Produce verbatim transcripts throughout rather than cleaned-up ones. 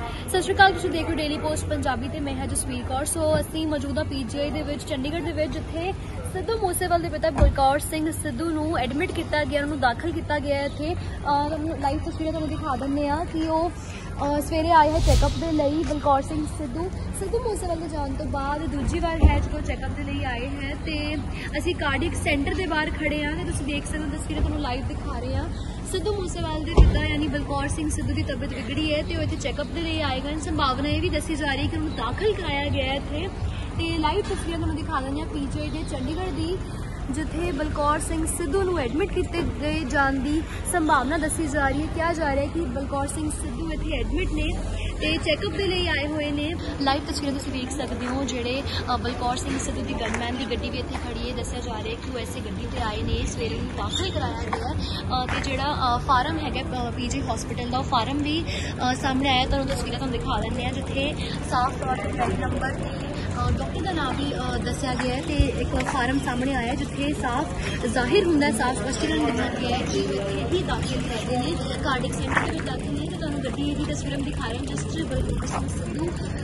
सत श्री अकाल, तुसीं देख रहे हो डेली पोस्ट पंजाबी ते मैं है जसवीर कौर। सो असीं मौजूदा पीजीआई दे विच चंडीगढ़ दे विच जिथे सिद्धू मूसेवाल दे पिता बलकौर सिंह सिद्धू नूं एडमिट किया गया, उन्होंने दाखिल किया गया। इत्थे लाइव तस्वीरें तुहानूं दिखा दिंदे आ कि वो सवेरे आए हैं चैकअप के लिए। बलकौर सिंह सिद्धू सिद्धू मूसेवाल के जाने तो बाद दूजी बार है जो चैकअप के लिए आए हैं तो असी कार्डियक सेंटर के बाहर खड़े हाँ। तो तुसीं देख सकते हो, तस्वीरें तुहानूं लाइव दिखा रहे हैं। सिद्धू मूसेवाल के पिता यानी बलकौर सिंह सिद्धू की तबीयत बिगड़ी है तो इतने चैकअप के लिए आए हैं। संभावना यह भी दसी जा रही है कि उन्होंने दाखिल कराया गया इतने। तो लाइव तस्वीरें तुहानूं दिखा देंगे पीजीआई के चंडीगढ़ की, जिथे बलकौर सिंह सिद्धू नूं एडमिट किए गए जाने की संभावना दसी जा रही है। कहा जा रहा है कि बलकौर सिंह सिद्धू इतने एडमिट ने तो चैकअप के लिए आए हुए ने। लाइव तस्वीरें तुसीं देख सकते हो, जेडे बलकौर सिंह सिद्धू की गनमैन की गड्डी भी इतने खड़ी है। दसिया जा रहा है कि वो ऐसी गड्डी पर आए ने, सवेरे दाखिल कराया गया। तो जोड़ा फार्म है पीजी हॉस्पिटल का फार्म भी सामने आया। तुहानूं तस्वीरें तुहानूं दिखा देंगे हैं, जिथे साफ तौर पर गाड़ी नंबर डॉक्टर का नाम भी दसिया गया है। तो एक फार्म सामने आया जिथे साफ जाहिर होंगे, साफ स्पष्टीकरण दिया गया है कि इतने ही दाखिल करते हैं, कार्डियक सेंटर में दाखिल नहीं। तो तुहानूं गड्डी की तस्वीरें दिखा रहे हैं जिस बलकौर सिंह सिद्धू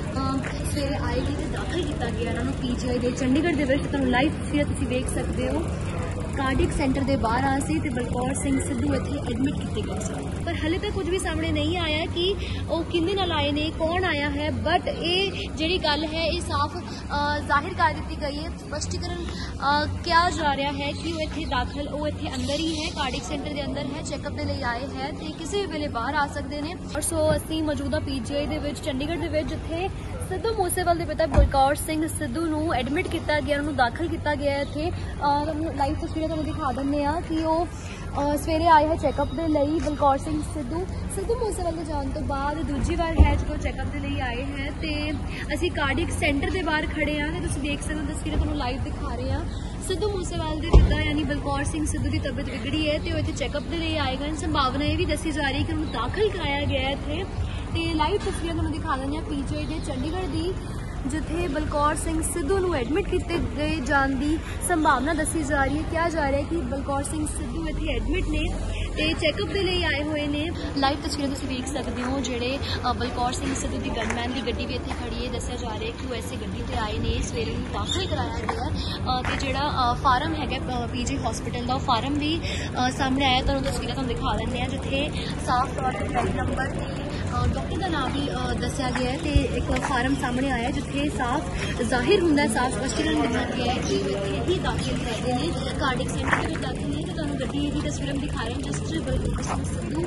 सवेरे आए गए तो दाखिल किया गया उन्होंने पीजीआई के चंडीगढ़ के विच। तुहानूं लाइव तस्वीरें तुसीं देख सकते हो, कार्डियक सेंटर के बाहर आ सी ते बलकौर सिंह सिद्धू इत्थे एडमिट किए गए सन। पर हले तक कुछ भी सामने नहीं आया कि वो किंदे नाल आए ने, कौन आया है। बट ये जिहड़ी गल है ये साफ जाहिर कर दी गई है, स्पष्टीकरण किया जा रहा है कि वो इत्थे दाखिल वो इत्थे अंदर ही है, कार्डियक सेंटर के अंदर है, चैकअप के लिए आए हैं तो किसी भी वेले बाहर आ सकते हैं। और सो असीं मौजूदा पीजीआई दे विच चंडीगढ़ दे विच जिथे सिद्धू मूसेवाल के पिता बलकौर सिंह सिद्धू नूं एडमिट किया गया, उन्होंने दाखिल किया गया। इत्थे लाइव तस्वीरें तुहानूं दिखा दिंदे आ कि वो सवेरे आए हैं चैकअप के लिए। बलकौर सिंह सिद्धू सिद्धू मूसेवाल के जाने तो बाद दूजी बार है जो चैकअप के लिए आए हैं तो असी कार्डियक सेंटर के बाहर खड़े हाँ। तो तुसीं देख सकते हो, तस्वीरें तुहानूं लाइव दिखा रहे हैं। सिद्धू मूसेवाल के पिता यानी बलकौर सिंह सिद्धू की तबीयत बिगड़ी है तो इतने चैकअप के लिए आए हैं। संभावना यह भी दसी जा रही है कि उन्होंने दाखिल कराया गया इतने। तो लाइव तस्वीरें तुहानूं दिखा देंगे पीजीआई के चंडीगढ़ की, जिथे बलकौर सिंह सिद्धू नूं एडमिट किए गए जाने की संभावना दसी जा रही है। कहा जा रहा है कि बलकौर सिंह सिद्धू इतने एडमिट ने तो चैकअप के लिए आए हुए ने। लाइव तस्वीरें तुसीं देख सकते हो, जेडे बलकौर सिंह सिद्धू की गनमैन की गड्डी भी इतने खड़ी है। दसिया जा रहा है कि वो ऐसी गड्डी पर आए ने, सवेरे दाखिल कराया गया। तो जोड़ा फार्म है पीजी हॉस्पिटल का फार्म भी सामने आया। तुहानूं तस्वीरें तुहानूं दिखा देंगे हैं, जिथे साफ तौर पर गाड़ी नंबर डॉक्टर का नाम भी दसिया गया है। तो एक फार्म सामने आया जिथे साफ जाहिर होंगे, साफ स्पष्टीकरण दिया गया है कि इतने ही दाखिल करते हैं, कार्डियक सेंटर में दाखिल नहीं। तो तुहानूं गड्डी की तस्वीरें दिखा रहे हैं जिस बलकौर सिंह सिद्धू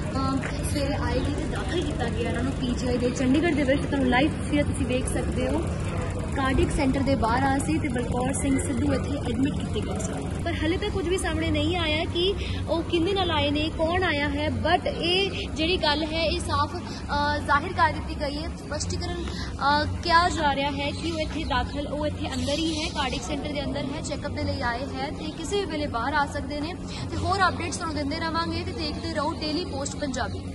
सवेरे आए गए तो दाखिल किया गया उन्होंने पीजीआई के चंडीगढ़ के विच। तुहानूं लाइव तस्वीरें तुसीं देख सकते हो, कार्डियक सेंटर के बाहर आ सी ते बलकौर सिंह सिद्धू इत्थे एडमिट किए गए सन। पर हले तक कुछ भी सामने नहीं आया कि वो किंदे नाल आए ने, कौन आया है। बट ये जिहड़ी गल है ये साफ जाहिर कर दी गई है, स्पष्टीकरण किया जा रहा है कि वो इत्थे दाखिल वो इत्थे अंदर ही है, कार्डियक सेंटर के अंदर है, चैकअप के लिए आए हैं तो किसी भी वेले बाहर आ सकते हैं। तो होर अपडेट्स तुहानूं दिंदे रहांगे। तो देखते रहो डेली पोस्ट पंजाबी।